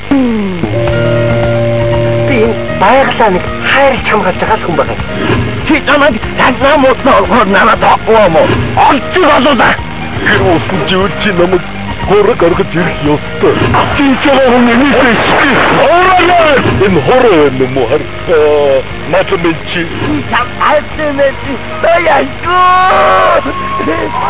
Би баярлаа нэг хайрч хамгаалж байгаа хүн байна. Чи танад яна мотноор надад тоомо. Олж болоо. Тэр усан живэр чи намайг хорог гаргаж ирэх ёстой. Чи чамаа нэмээгүй. Ороо энэ хороо юм уу хар. Математик. Альтемэти. Таяагүй.